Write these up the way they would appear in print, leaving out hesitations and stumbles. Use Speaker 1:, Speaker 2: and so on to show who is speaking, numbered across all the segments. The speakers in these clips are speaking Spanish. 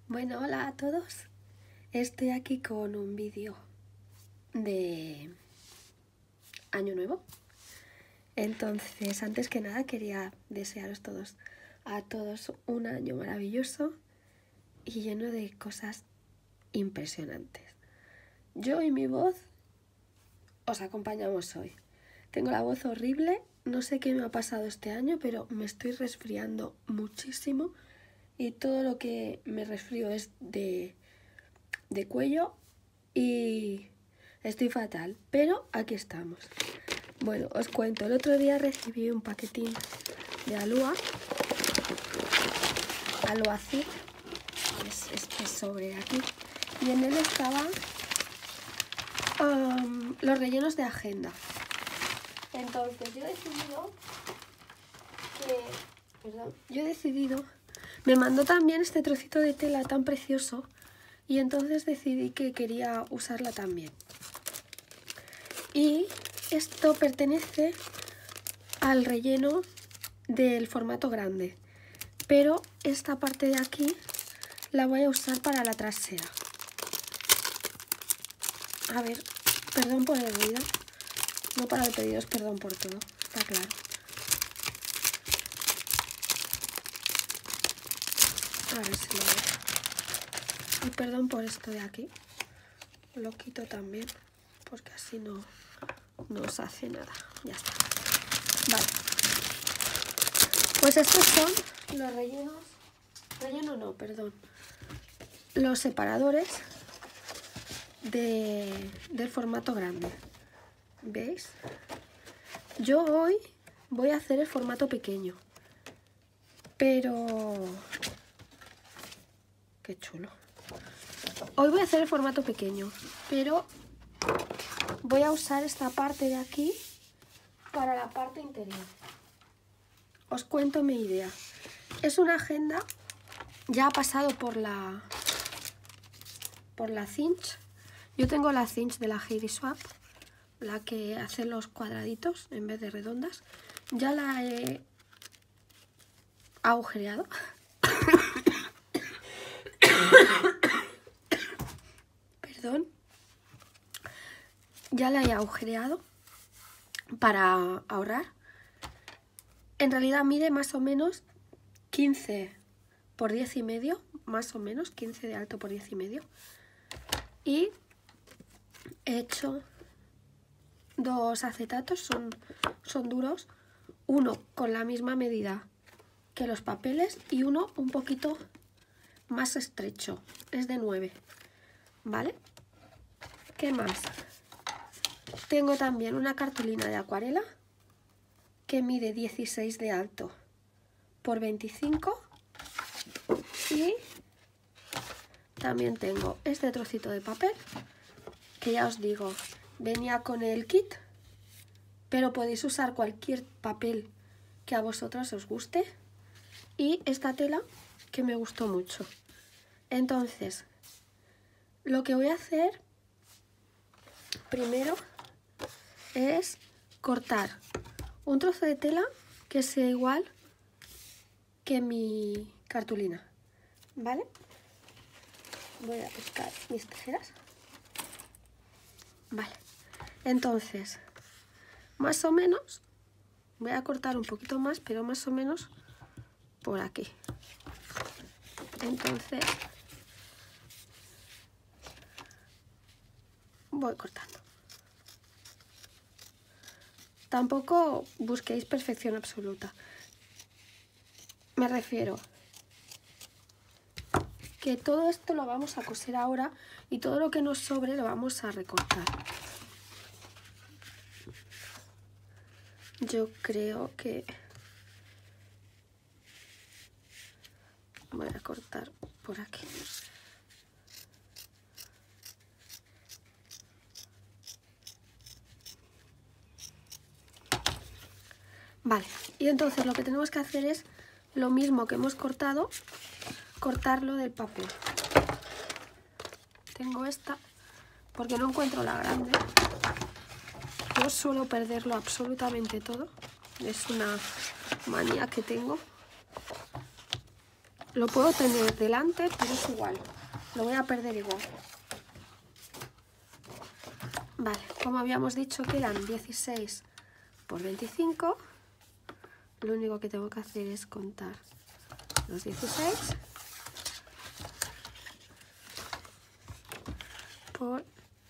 Speaker 1: Bueno, hola a todos. Estoy aquí con un vídeo de Año Nuevo. Entonces, antes que nada, quería desearos a todos un año maravilloso y lleno de cosas impresionantes. Yo y mi voz os acompañamos hoy. Tengo la voz horrible, no sé qué me ha pasado este año, pero me estoy resfriando muchísimo. Y todo lo que me resfrío es de cuello y estoy fatal, pero aquí estamos. Bueno, os cuento, el otro día recibí un paquetín de Alua Zip, es este sobre de aquí, y en él estaban los rellenos de agenda. Entonces yo he decidido me mandó también este trocito de tela tan precioso y entonces decidí que quería usarla también. Y esto pertenece al relleno del formato grande, pero esta parte de aquí la voy a usar para la trasera. A ver, perdón por el ruido, no para de pediros perdón por todo, está claro. A ver si lo veo. Y perdón por esto de aquí. Lo quito también, porque así no os hace nada. Ya está. Vale. Pues estos son los rellenos. Relleno no, perdón. Los separadores del formato grande. ¿Veis? Yo hoy voy a hacer el formato pequeño. Pero... qué chulo. Hoy voy a hacer el formato pequeño, pero voy a usar esta parte de aquí para la parte interior. Os cuento mi idea. Es una agenda, ya ha pasado por la cinch. Yo tengo la cinch de la Heidi Swapp, la que hace los cuadraditos en vez de redondas. Ya la he agujereado. Perdón. Ya la he agujereado para ahorrar. En realidad mide más o menos 15 por 10 y medio, más o menos 15 de alto por 10 y medio. Y he hecho dos acetatos, son duros, uno con la misma medida que los papeles y uno un poquito más estrecho, es de 9, ¿vale? ¿Qué más? Tengo también una cartulina de acuarela que mide 16 de alto por 25 y también tengo este trocito de papel que ya os digo, venía con el kit, pero podéis usar cualquier papel que a vosotros os guste, y esta tela que me gustó mucho. Entonces, lo que voy a hacer primero es cortar un trozo de tela que sea igual que mi cartulina, ¿vale? Voy a buscar mis tijeras. Vale, entonces, más o menos, voy a cortar un poquito más, pero más o menos por aquí. Entonces, voy cortando. Tampoco busquéis perfección absoluta. Me refiero que todo esto lo vamos a coser ahora y todo lo que nos sobre lo vamos a recortar. Yo creo que voy a cortar por aquí. Vale, y entonces lo que tenemos que hacer es lo mismo que hemos cortado, cortarlo del papel. Tengo esta porque no encuentro la grande. Yo suelo perderlo absolutamente todo. Es una manía que tengo. Lo puedo tener delante, pero es igual. Lo voy a perder igual. Vale, como habíamos dicho que eran 16 por 25, lo único que tengo que hacer es contar los 16 por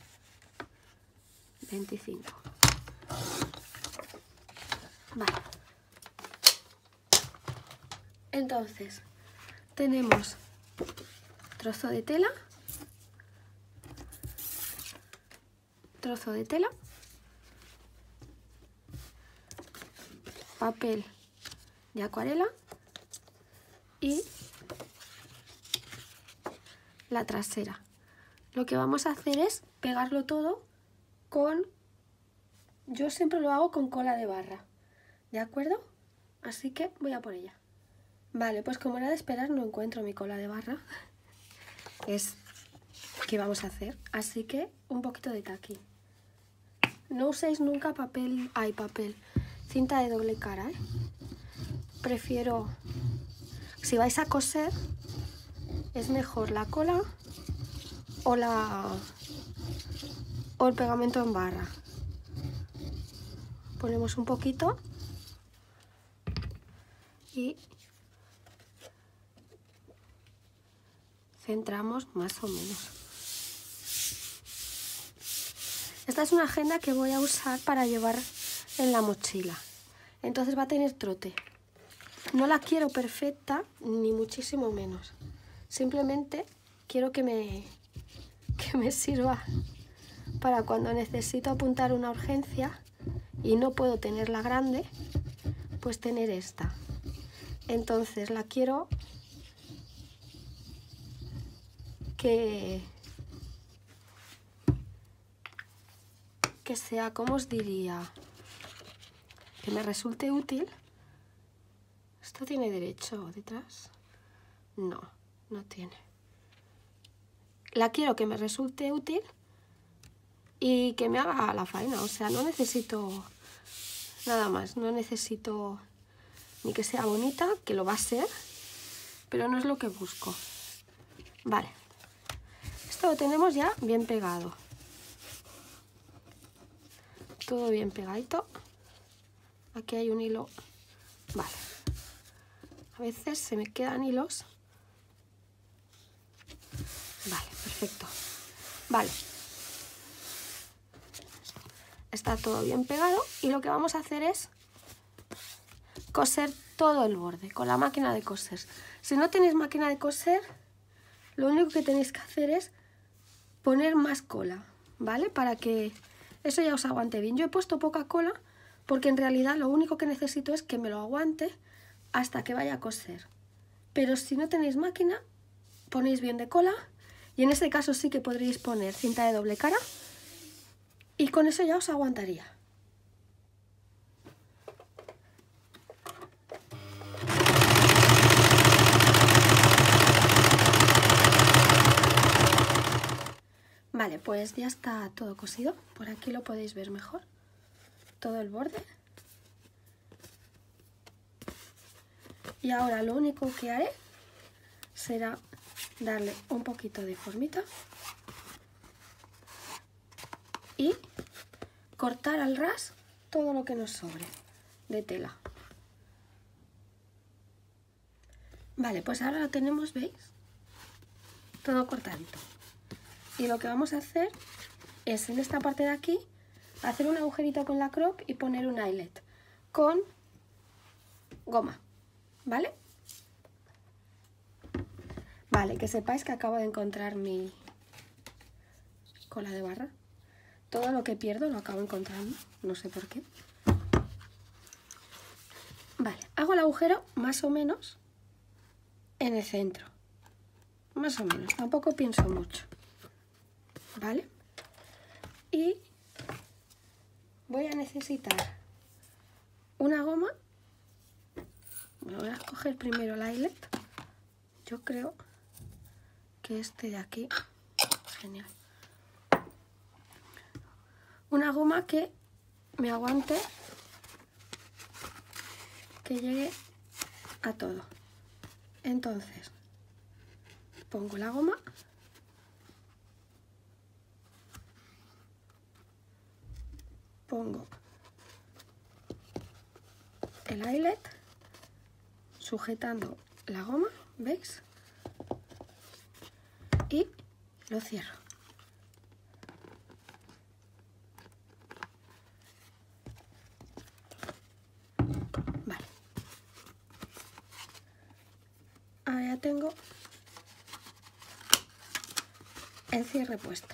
Speaker 1: 25. Vale. Entonces, tenemos trozo de tela, papel de acuarela y la trasera. Lo que vamos a hacer es pegarlo todo con... Yo siempre lo hago con cola de barra, ¿de acuerdo? Así que voy a por ella. Vale, pues como era de esperar no encuentro mi cola de barra. Es que vamos a hacer, así que un poquito de taqui. No uséis nunca cinta de doble cara, ¿eh? Prefiero, si vais a coser, es mejor la cola o el pegamento en barra. Ponemos un poquito y centramos más o menos. Esta es una agenda que voy a usar para llevar en la mochila, entonces va a tener trote. No la quiero perfecta, ni muchísimo menos. Simplemente quiero que me sirva para cuando necesito apuntar una urgencia y no puedo tenerla grande, pues tener esta. Entonces la quiero que sea, ¿cómo os diría? Que me resulte útil. ¿Esto tiene derecho detrás? No, no tiene. La quiero que me resulte útil y que me haga la faena. O sea, no necesito nada más. No necesito ni que sea bonita, que lo va a ser, pero no es lo que busco. Vale. Esto lo tenemos ya bien pegado. Todo bien pegadito. Aquí hay un hilo. Vale. A veces se me quedan hilos. Vale, perfecto. Vale. Está todo bien pegado y lo que vamos a hacer es coser todo el borde con la máquina de coser. Si no tenéis máquina de coser, lo único que tenéis que hacer es poner más cola, ¿vale? Para que eso ya os aguante bien. Yo he puesto poca cola porque en realidad lo único que necesito es que me lo aguante hasta que vaya a coser. Pero si no tenéis máquina, ponéis bien de cola y en este caso sí que podréis poner cinta de doble cara y con eso ya os aguantaría. Vale, pues ya está todo cosido. Por aquí lo podéis ver mejor. Todo el borde. Y ahora lo único que haré será darle un poquito de formita y cortar al ras todo lo que nos sobre de tela. Vale, pues ahora lo tenemos, ¿veis? Todo cortadito. Y lo que vamos a hacer es en esta parte de aquí hacer un agujerito con la crop y poner un eyelet con goma, ¿vale? Vale, que sepáis que acabo de encontrar mi cola de barra. Todo lo que pierdo lo acabo encontrando, no sé por qué. Vale, hago el agujero más o menos en el centro. Más o menos, tampoco pienso mucho. ¿Vale? Y voy a necesitar una goma. Me voy a coger primero el eyelet. Yo creo que este de aquí, genial. Una goma que me aguante, que llegue a todo. Entonces pongo la goma, pongo el eyelet sujetando la goma, ¿veis? Y lo cierro. Vale. Ahora ya tengo el cierre puesto.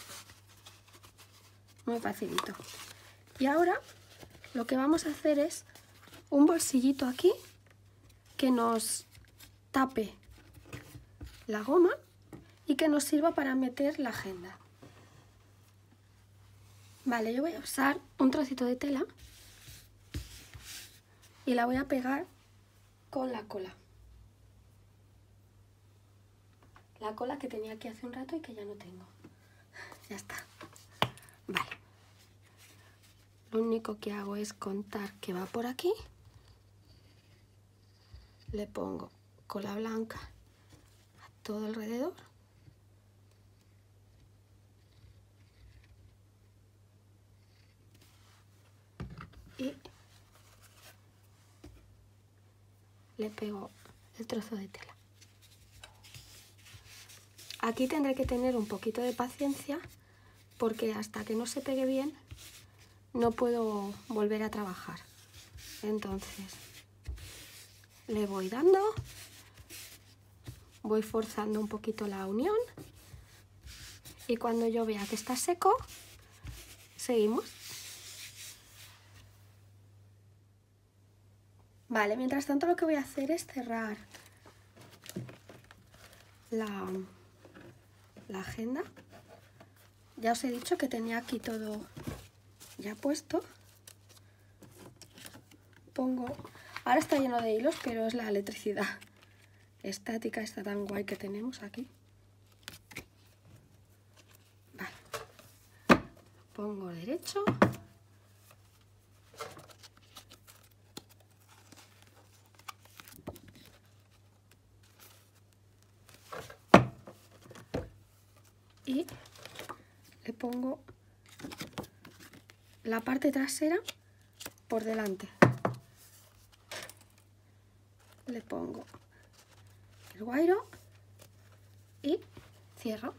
Speaker 1: Muy facilito. Y ahora lo que vamos a hacer es un bolsillito aquí que nos tape la goma y que nos sirva para meter la agenda. Vale, yo voy a usar un trocito de tela y la voy a pegar con la cola. La cola que tenía aquí hace un rato y que ya no tengo. Ya está. Vale. Lo único que hago es contar que va por aquí. Le pongo cola blanca a todo alrededor. Y le pego el trozo de tela. Aquí tendré que tener un poquito de paciencia porque hasta que no se pegue bien no puedo volver a trabajar. Entonces le voy dando, voy forzando un poquito la unión y cuando yo vea que está seco, seguimos. Vale, mientras tanto lo que voy a hacer es cerrar la agenda. Ya os he dicho que tenía aquí todo ya puesto. Pongo... Ahora está lleno de hilos, pero es la electricidad estática, está tan guay que tenemos aquí. Vale. Pongo derecho. Y le pongo la parte trasera por delante. Le pongo el guairo y cierro.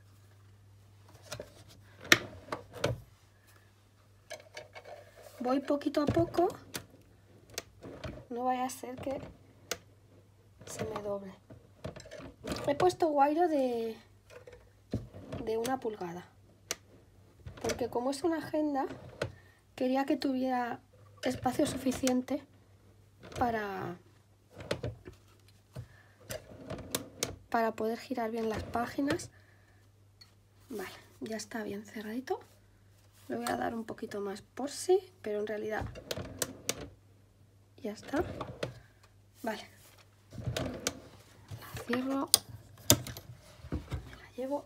Speaker 1: Voy poquito a poco, no vaya a ser que se me doble. He puesto guairo de 1 pulgada, porque como es una agenda, quería que tuviera espacio suficiente para poder girar bien las páginas. Vale, ya está bien cerradito. Le voy a dar un poquito más por sí, pero en realidad ya está. Vale, la cierro, me la llevo.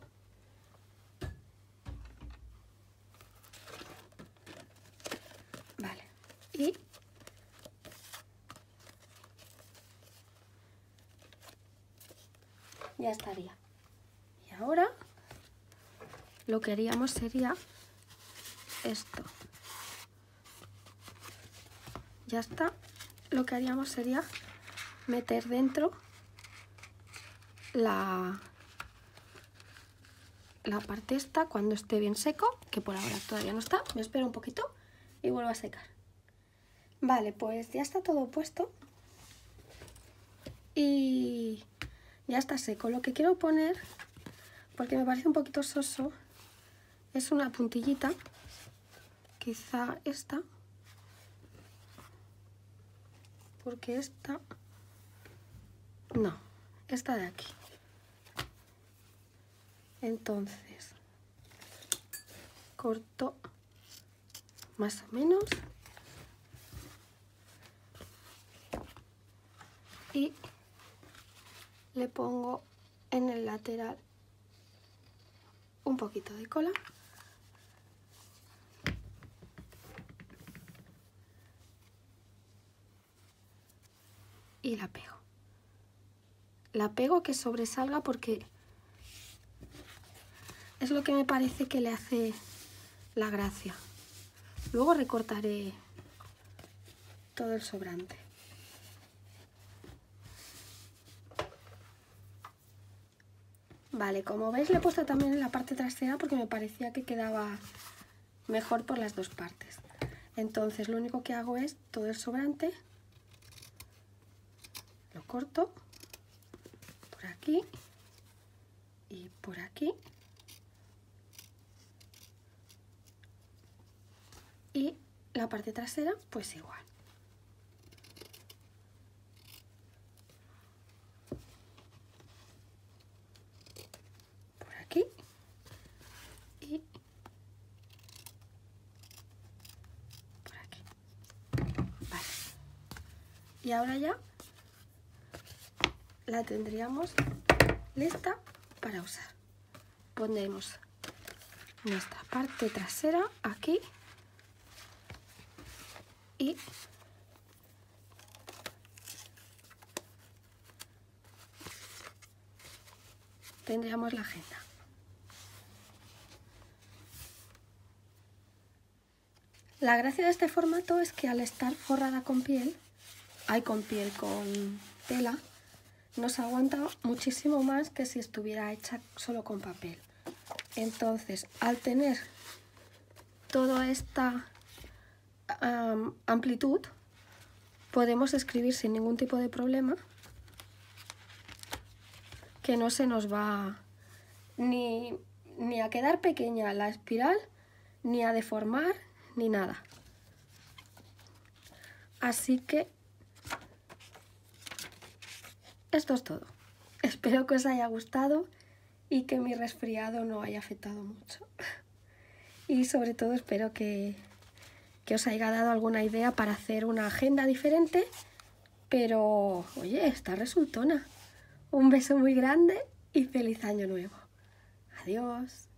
Speaker 1: Vale, y ya estaría. Y ahora lo que haríamos sería esto. Ya está. Lo que haríamos sería meter dentro la parte esta cuando esté bien seco, que por ahora todavía no está. Me espero un poquito y vuelvo a secar. Vale, pues ya está todo puesto y ya está seco. Lo que quiero poner, porque me parece un poquito soso, es una puntillita, quizá esta, porque esta, no, esta de aquí. Entonces, corto más o menos y le pongo en el lateral un poquito de cola y la pego. la pego que sobresalga porque es lo que me parece que le hace la gracia. Luego recortaré todo el sobrante. Vale, como veis le he puesto también en la parte trasera porque me parecía que quedaba mejor por las dos partes. Entonces lo único que hago es todo el sobrante, lo corto por aquí y por aquí. Y la parte trasera pues igual. Por aquí y por aquí. Vale. Y ahora ya la tendríamos lista para usar. Pondremos nuestra parte trasera aquí y tendríamos la agenda. La gracia de este formato es que al estar forrada con piel, con tela, nos aguanta muchísimo más que si estuviera hecha solo con papel. Entonces, al tener toda esta amplitud, podemos escribir sin ningún tipo de problema, que no se nos va ni a quedar pequeña la espiral, ni a deformar, ni nada. Así que esto es todo. Espero que os haya gustado y que mi resfriado no haya afectado mucho. Y sobre todo espero que os haya dado alguna idea para hacer una agenda diferente, pero oye, está resultona. Un beso muy grande y feliz año nuevo. Adiós.